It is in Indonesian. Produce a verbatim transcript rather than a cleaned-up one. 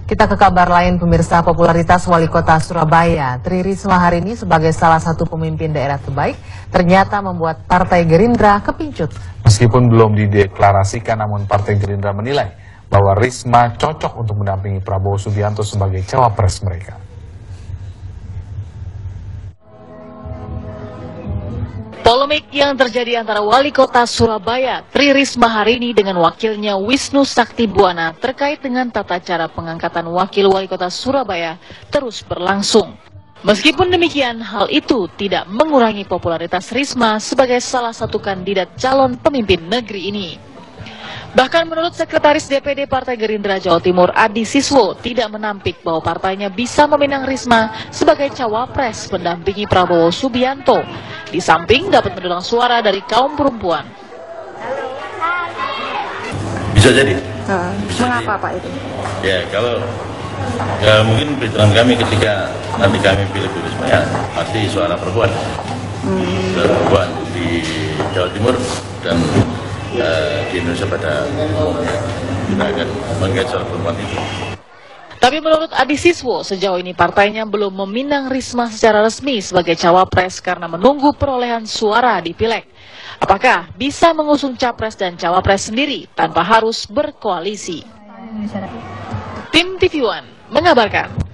Kita ke kabar lain, pemirsa. Popularitas Wali Kota Surabaya, Tri Risma hari ini sebagai salah satu pemimpin daerah terbaik, ternyata membuat Partai Gerindra kepincut. Meskipun belum dideklarasikan, namun Partai Gerindra menilai bahwa Risma cocok untuk mendampingi Prabowo Subianto sebagai cawapres mereka. Polemik yang terjadi antara Wali Kota Surabaya, Tri Risma hari ini dengan wakilnya Wisnu Sakti Buwana terkait dengan tata cara pengangkatan wakil Wali Kota Surabaya terus berlangsung. Meskipun demikian, hal itu tidak mengurangi popularitas Risma sebagai salah satu kandidat calon pemimpin negeri ini. Bahkan menurut Sekretaris D P D Partai Gerindra Jawa Timur Adi Siswo tidak menampik bahwa partainya bisa meminang Risma sebagai cawapres pendampingi Prabowo Subianto, di samping dapat mendulang suara dari kaum perempuan. Bisa jadi. Uh, Bisa mengapa jadi. Pak itu? Ya kalau ya mungkin perhitungan kami ketika nanti kami pilih Bu Risma ya pasti suara perempuan, hmm. suara perempuan di Jawa Timur dan uh, di Indonesia pada umumnya kita akan mengait suara perempuan itu. Tapi menurut Adi Siswo, sejauh ini partainya belum meminang Risma secara resmi sebagai cawapres karena menunggu perolehan suara di Pileg. Apakah bisa mengusung capres dan cawapres sendiri tanpa harus berkoalisi? Tim T V One mengabarkan.